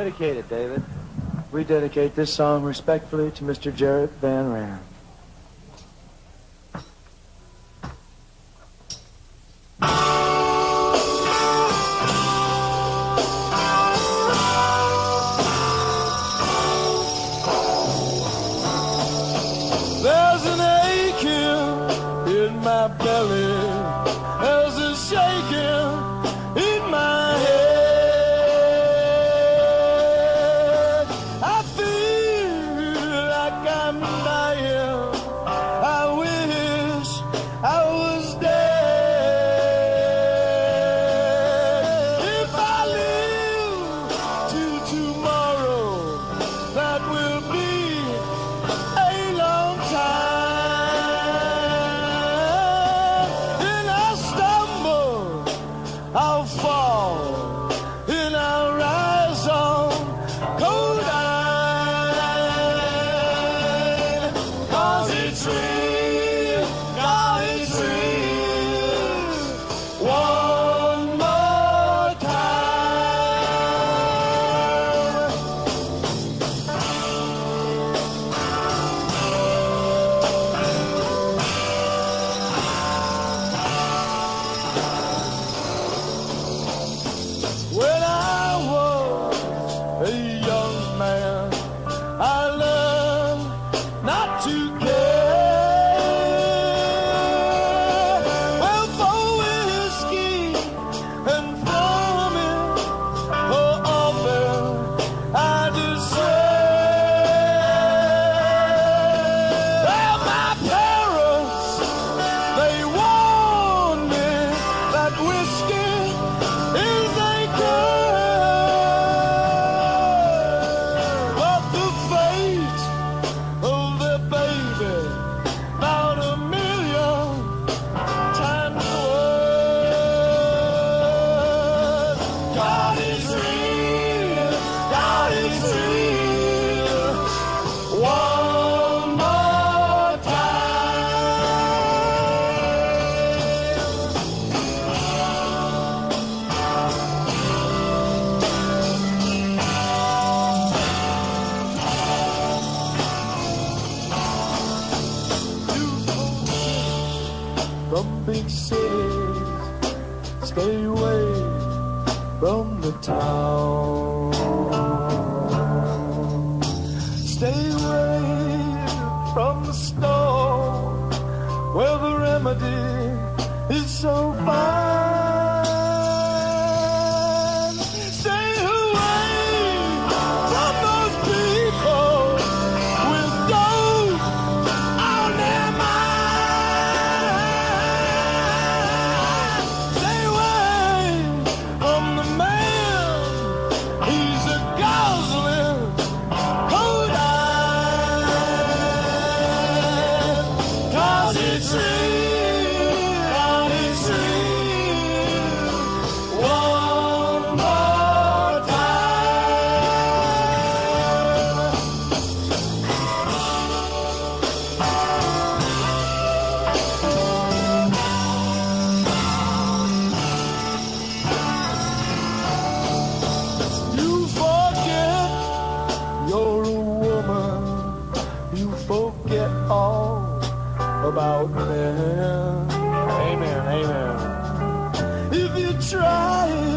dedicate it, David? We dedicate this song respectfully to Mr. Jarrett Van Ram. There's an aching in my belly, there's a shaking in my head. I feel like I'm dying. I wish I was dead. If I live till tomorrow, that will be a long time. Then I'll stumble, I'll fall, then I'll rise on cold iron. 'Cause it's real, God, it's real. One more time. When I was a young man, I learned not to care. Well, for whiskey and promise, for often I did swear. Well, my parents, they warned me that whiskey is a curse. But the fate of the baby, about a million times worse. God is real, God is real. One more from big cities, stay away from the town. Stay away from the store where the remedy is so fine. Stay away from those people with dope on their mind. Stay away from the man, he's a guzzling cold iron. 'Cause it's real, God, it's real. One more time. You forget you're a woman, you forget all about men. Amen, amen. If you try